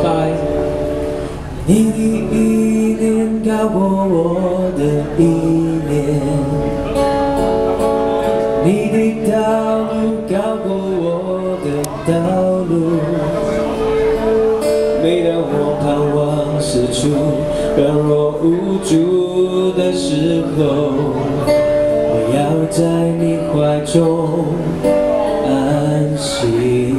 爱。你的意念高过我的意念，你的道路高过我的道路。每当我盼望失处、软弱无助的时候，我要在你怀中安息。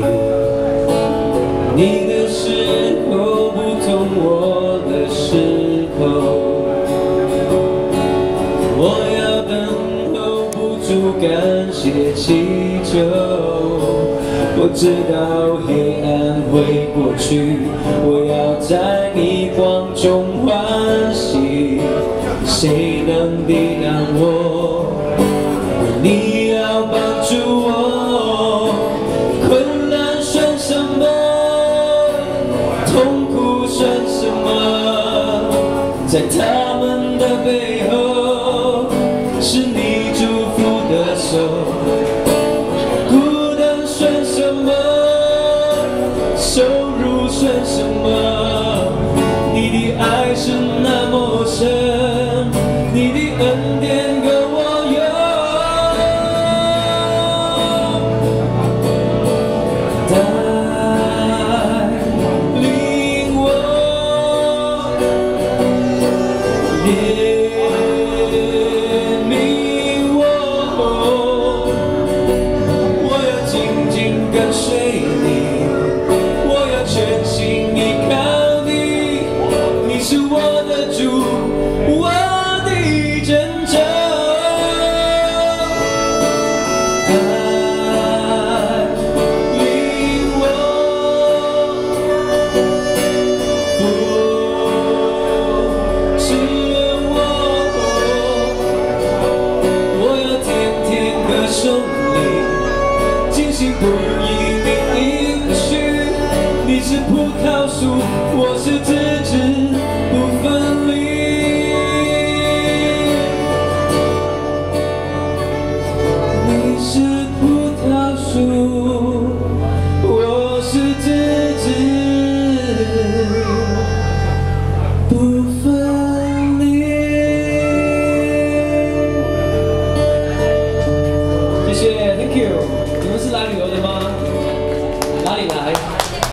你的时候不同我的时候，我要等候不住，感谢祈求。我知道黑暗会过去，我要在你光中欢喜。谁能抵挡我？你要帮助我。困难算什么？痛苦算什么？在他们的背后，是你祝福的手。孤单算什么？收入算什么？你的爱是那么深，你的恩典够我用。带领我，怜悯我，我要紧紧跟随你，我要全心依靠你，你是我的主，我的拯救。坚信不移的应许，你是葡萄树，我是枝子，不分离。你是葡萄树，我是枝子，不分离。